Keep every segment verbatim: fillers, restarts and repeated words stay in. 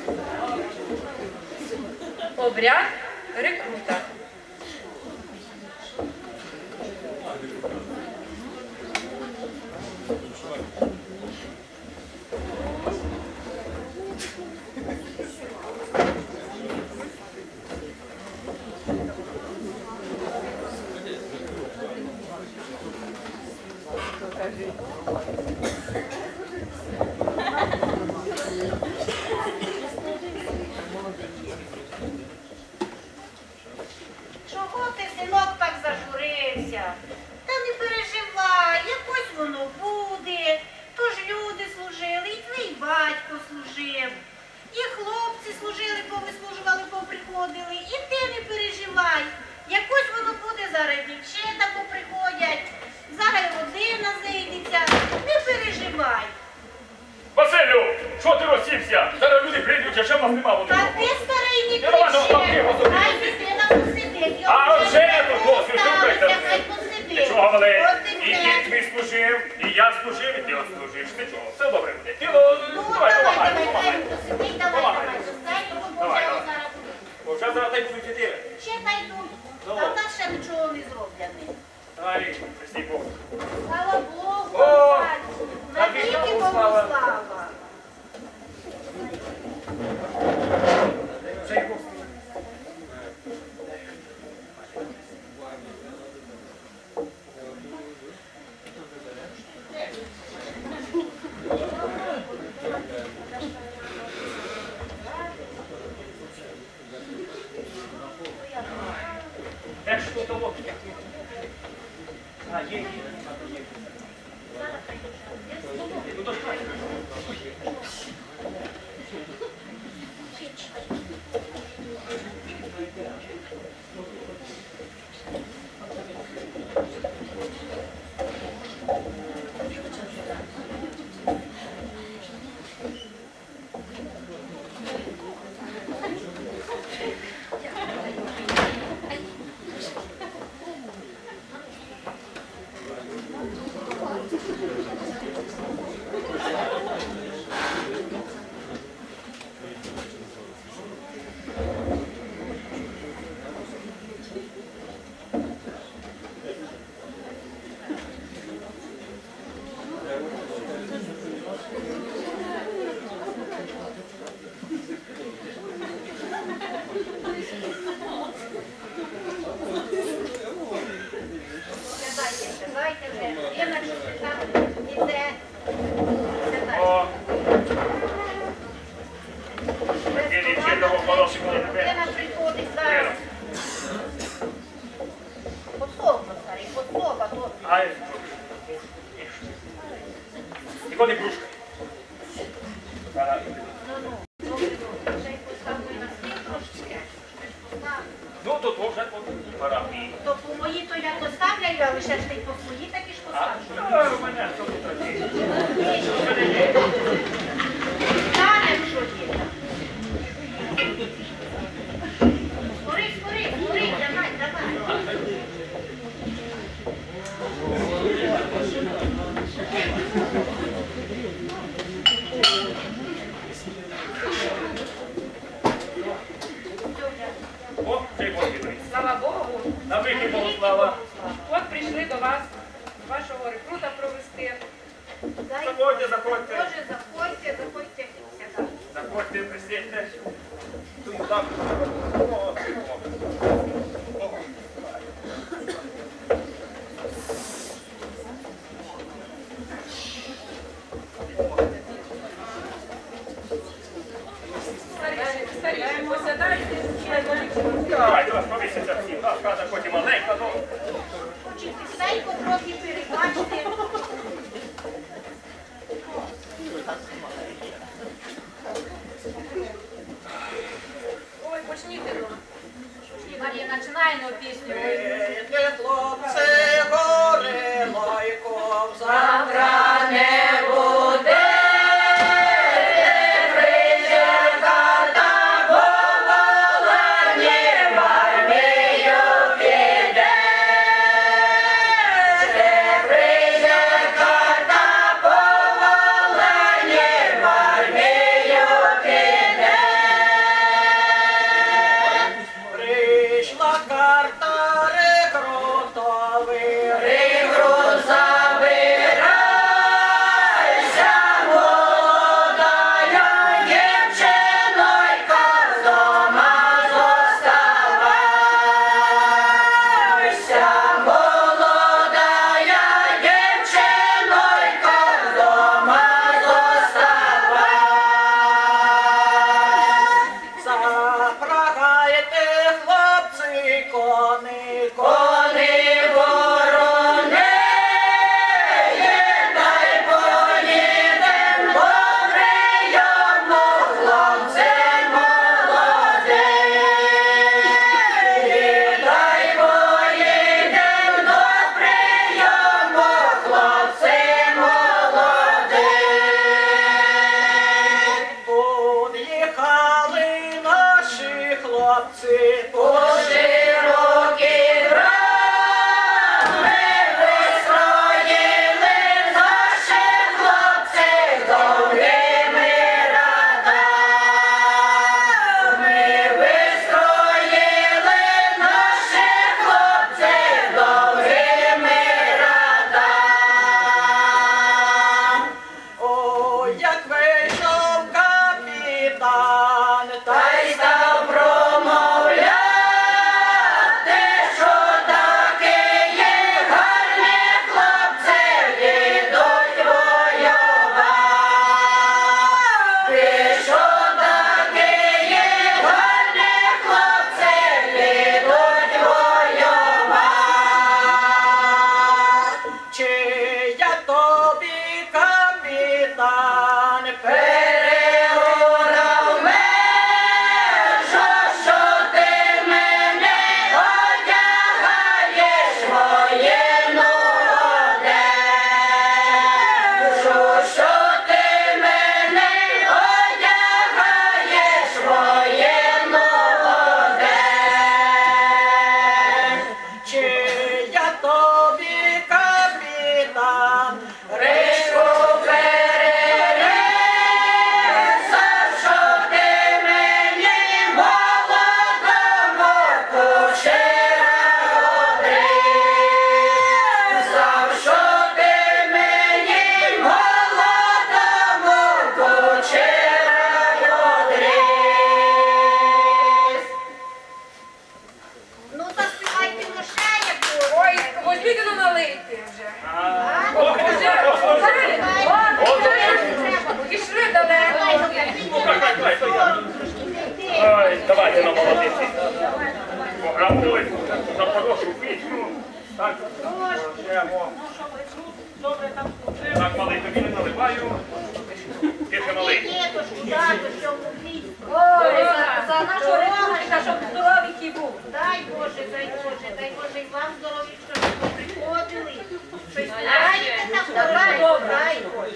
Обряд рекрута. Чого ти, синок, так зажурився? Та не переживай, якось воно буде. Тож люди служили, і твій батько служив, і хлопці служили, повислужували, поприходили. І ти не переживай, якось воно буде, зараз дівчата поприходять, зараз родина зійдеться, не переживай. Василю, що ти розсівся? Зараз люди прийдуть, а ще в нас нема воно. Та ти, старий, не Я давай, ну, кричи, навпаки, посуди. хай дитина посидить. А вже тут гостю, що Хай прийде? посидить. Чого, малий? От І і дід те. твій служив, і я служив, і ти служиш. Ти чого? Все добре буде. Ти, ну, Ну, давай, давай, помагай, давай, помагай. дай посидить, давай, Помагай. давай, достань, бо Давай, вже давай. зараз буде. Бо вже зараз так будуть іти. Ще та йдуть, Ну. а в нас ще нічого не зроблене. Давай, прости Бог. Слава Богу, О, батьку, на навіки віки Богу слава. слава. Вже й Бог. Де ж тут лоб? А, є, є. Ну, то ж так. Сідайте, сідайте вже, Іночку, там іде. Сідайте. О, таке дівчинного хорошого не тебе. Дитина приходить зараз. Посолка, старий, посолка, то Ай, ніколи не брушка. Зараз. ну-ну, добре, добре, ще й поставлю на стіл трошки. Ну, то то вже пора. То по мої то я поставляю, а лише ж ти по свої такі ж А, поставлю. що у мене що тут таке? Станем, що є. Скори, скори, скори, давай, давай. О, цей Бог відповідь. Слава Богу. На вихі Богу слава. От прийшли до вас, вашого рекрута провести. Заходьте, заходьте. Боже, заходьте, заходьте, сядайте. Заходьте, присідьте. Тут так. О, о. О. Старіші, старіші, посядайте. Давайте, вас повіситься всі. Нас хата хоч і маленька, ну. Хочете тихенько трохи перебачте. Ой, почніть. Марія, починаємо пісню. Бідне хлопце, горе лайко, завтра не буде. Yeah. хлопці, по широкій брами вистроїли наших хлопців довгими радами. Вистроїли наших хлопців довгими радами. Ой, як вийшов капітан, та й став промовляти, що таки є гарні хлопці, йдуть воювати, що таки є гарні хлопці, йдуть воювати. Чи я тобі, капітан, переорав межу, що ти мене одягаєш воєнну одежу, що ти мене одягаєш воєнну одежу. Чи я тобі, капітан, річку перерізав, що ти мені молодому кучера одрізав, що ти мені молодому кучера одріз. Ну, заспівайте ну ще якусь. Ой, возьміть ну налийте вже. Вже, пішли далеко. Ну, как, как, как, как. Ой, давайте на молодиці. Пограбили за хорошу пісню. Так, йдемо. Так, малий, тобі не наливаю. Ти ще малий. Є, то ж куди, то що мудріть. Ой, за, за нашого речника, щоб здоровий був. Дай Боже, дай Боже, дай Боже, і вам здоров'я, що ви приходили. Щось знаєте там, давай, дай Боже.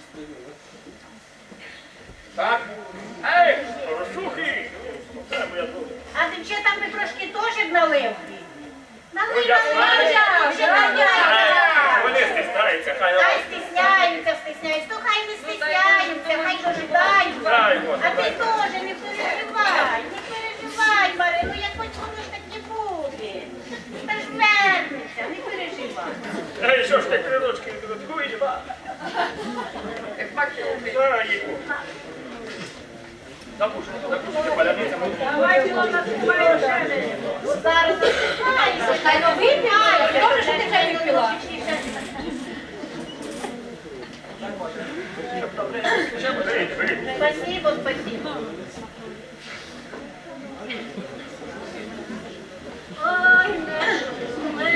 Так. Ей, хорошухи. Це моя друга. А дівчатам ми трошки теж наливки. Наливки, я знаю. вже наливки. Вони стисняються, хай Хай стисняються, стисняються, то хай не стисняються, хай дожидають. Дай Боже, А ти дай. теж не переживай, не переживай, Марино, якось воно ж так не буде. Та ж вернеться, не переживай. Ей, що ж ти крилочки не додаткуєш, ба? Дай, Запушуйте, запушуйте паляницями. Давайте нам насипаємо ще. Ну, зараз засипаєшся. Хай ну вип'є, добре, що ти вже не пила. Беріть, беріть. Спасибо, спасибо. Ой, не, не,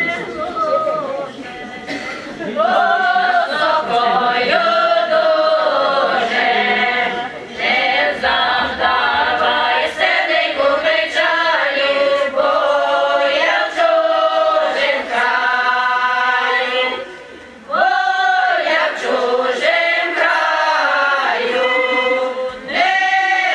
Чужим краю не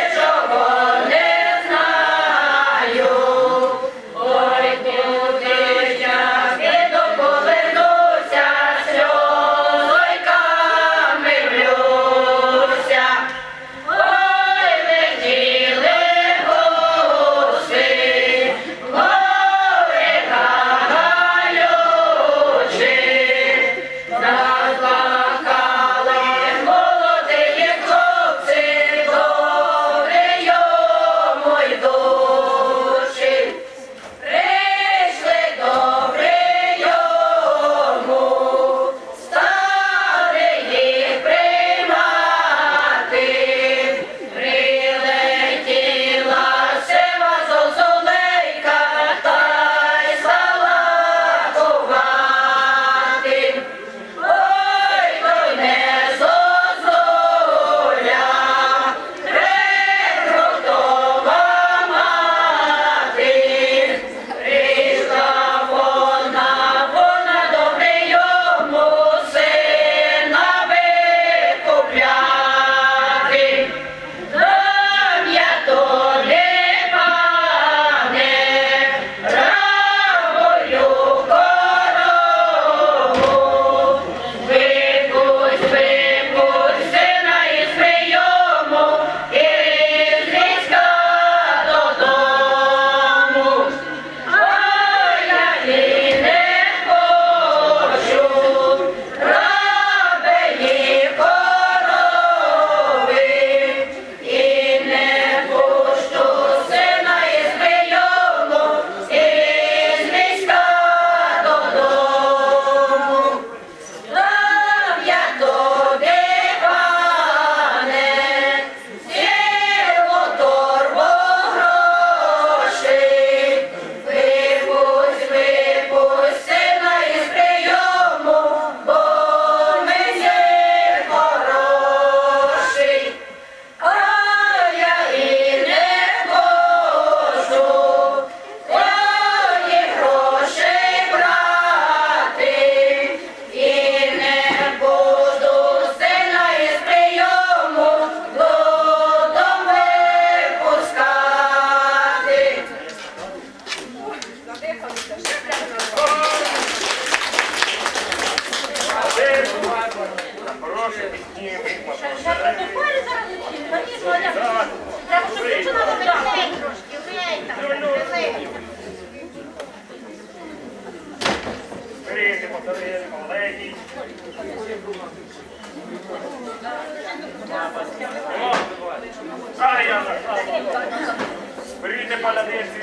Тетяна, беріть паляниці.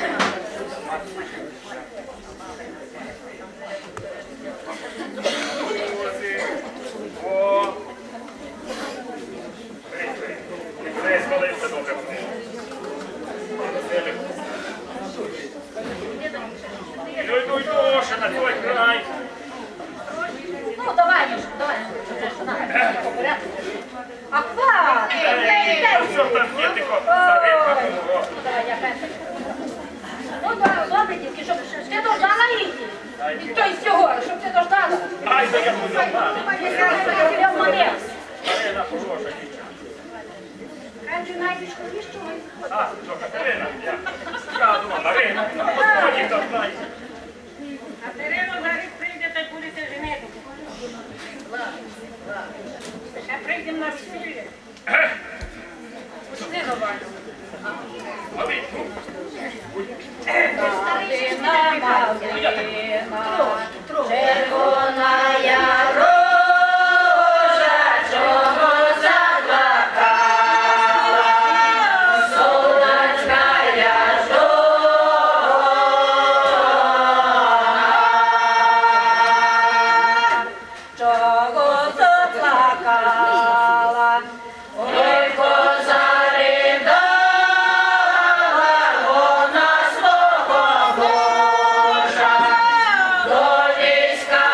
О! Це звалився добре. Йду, йду, йду, ще на той край. Ну, давай, Міша, давай. По порядку. Аква! Ну що там є, тихо, зарибка. Давай, я перша. Ну, добре, добре, тільки, щоб ти дождала її. І то із цього, щоб ти дождала. Ай, да я буду. Я вманив. Марина, хороша дівчина. Каже, найдеш ходиш, чого? А, що, Катерина? Я, я думав, Марина. Господи, хто знає. Катерину зараз прийде, та й будете женити. Ще прийдемо на весілля. Пусти до вас. А ви, ну, Малина, малина, червона рожа, чого заплакала, сонечка я жона, чого заплакала, ой, позаридала вона свого ложа, до війська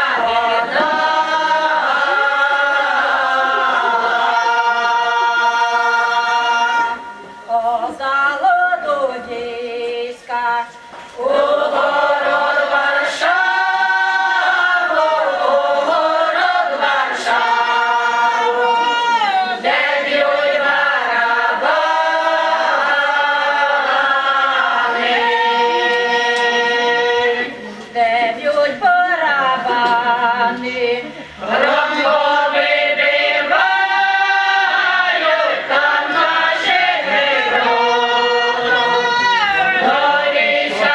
віддала. Подало до війська у город Варшаву, у город Варшаву, де б'ють барабани, де б'ють барабани, громко вибивають там наших героїв, до війська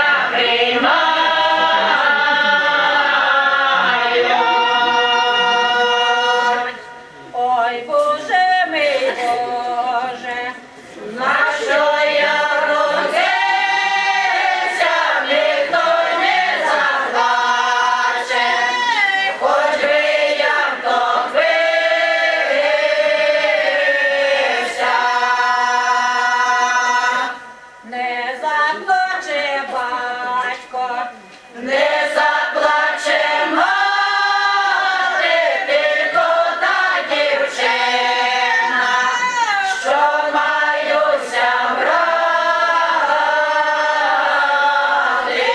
приймають. Ой, Боже мій Боже, на що я родився, ніхто не заплаче, хоч би я втопився. Не заплаче батько, не заплаче мати, тільки та дівчина, що маюся брати.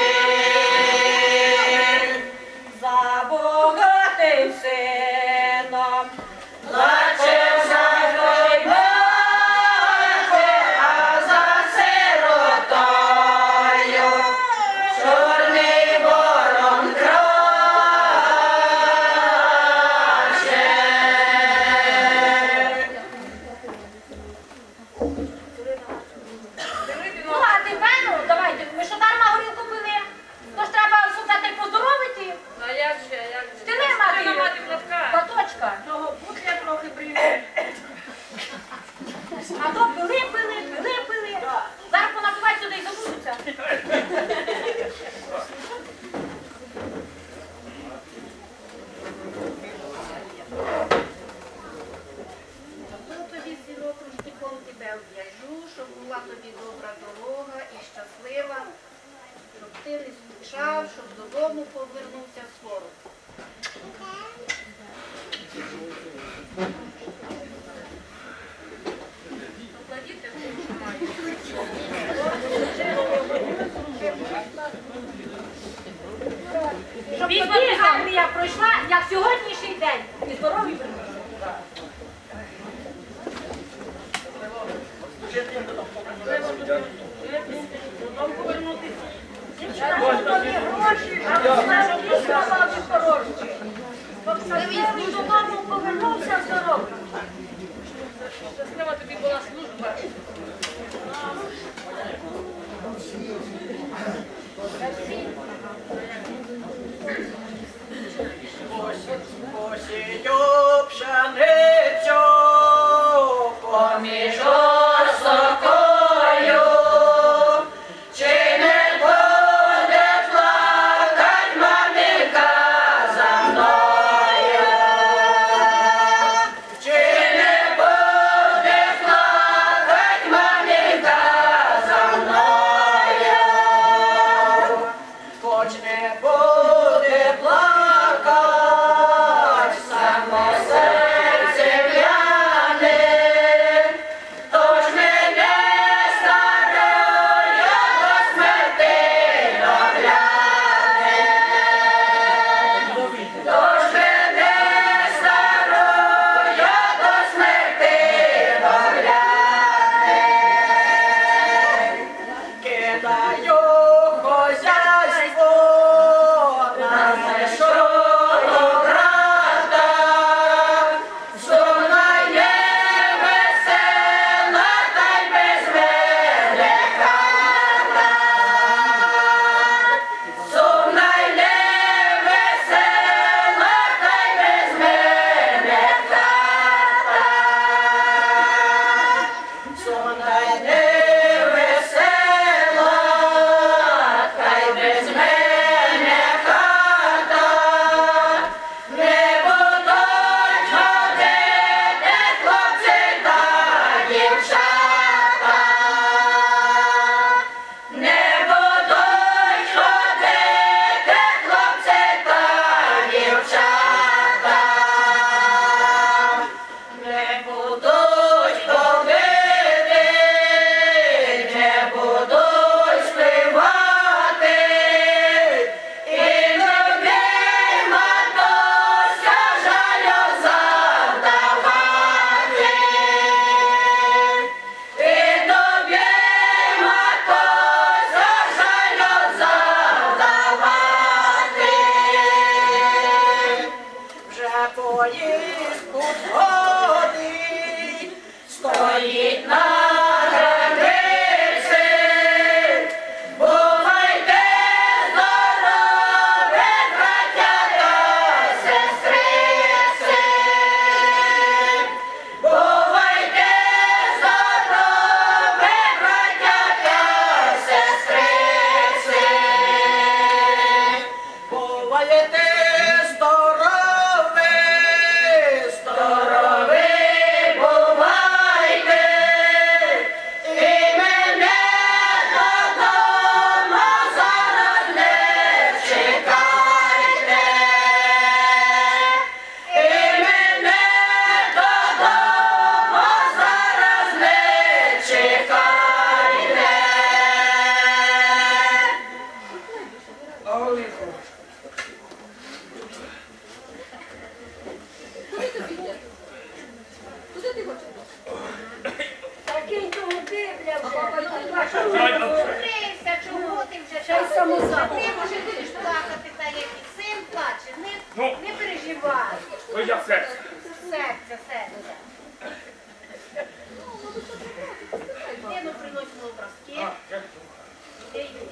За богатим сином плаче за той мати, а за сиротою чорний ворон краще. Ну, а тепер, ну, давайте, ми що дарма горілку пили? Тож треба суцяти поздоровити. А як же, як же? Ти не мати, Треба мати платка. платочка. Того бутля трохи прийде. А то пили, пили, пили, пили. Зараз понапивай сюди і забудуться. То тобі сілок рушником тебе обв'яжу, щоб була тобі добра дорога і щаслива, щоб ти не скучав, щоб додому повернувся скоро. Покладіть те, що має. Щоб тоді армія пройшла, як сьогоднішній день. І здорові примусили. Додому повернутися. Тобі гроші, а ти знаєш, що сказав хороші. Щоб додому повернувся здоровий. Щаслива тобі була служба. Посію пшеницю поміж осокою. Журився, чого ти вже Ще й так? самозахват. Ти, може, будеш плакати, та як і син плаче. Не, Ну. не переживай. То я серце. Серце, серце. Ти, ну, приносимо образки. А, я- Іди, йди.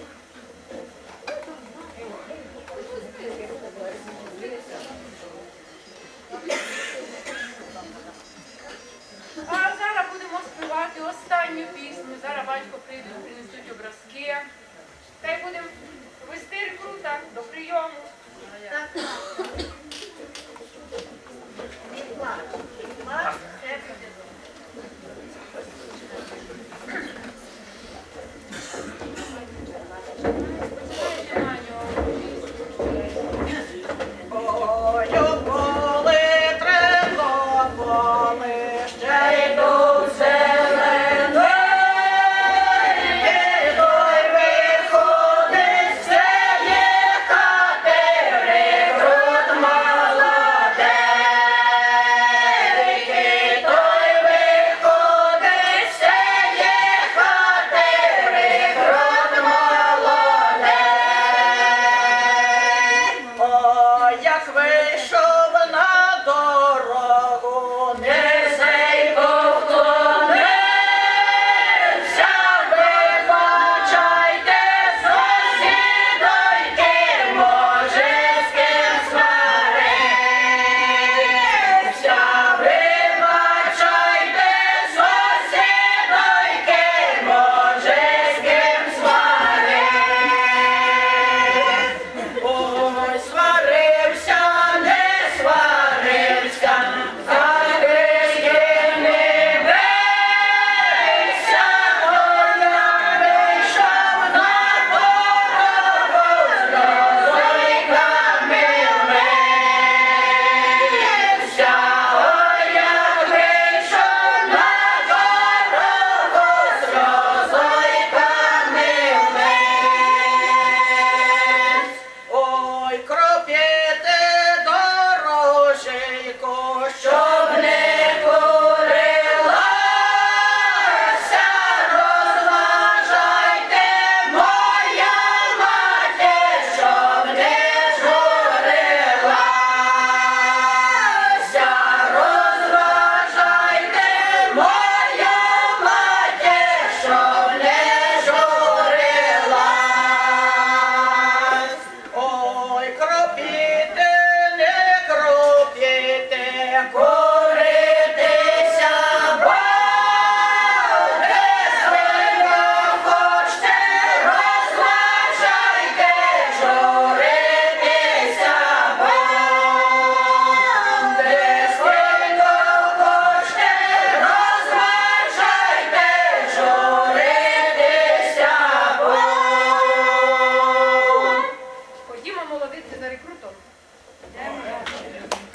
А зараз будемо співати останню пісню. Зараз батько прийде, принесуть образки. Та й будемо вести рекрута до прийому. Так, так. Не плач. Не плач, все буде добре. Починайте на нього. Ой, поле треба, поле ще йду зелений, і той виходить з цієї хати, рекрут молодий, і той виходить з цієї хати, рекрут молодий. Ой, як вийшов на дорогу, низенько вклонився, вибачайте, сусідоньки, може, з ким сварився, вибачайте, сусідоньки, може, з ким сварився. Ой, сварився, не сварився, загризки не бився, ой, я вийшов на дорогу, сльозоньками влився, ой, я вийшов на дорогу, сльозоньками влився. Ой, кропіти дороженько, щоб не курилася, розважайте, моя матір, щоб не журилася, розважайте, моя матір, щоб не журилась. Ой, кропіти, не кропіти, куритися буде, свиньо хочете, розважайте, журитися буде, свиньо хочете, розважайте, журитися буде. Ходімо молодиці за рекрутом. Йдемо.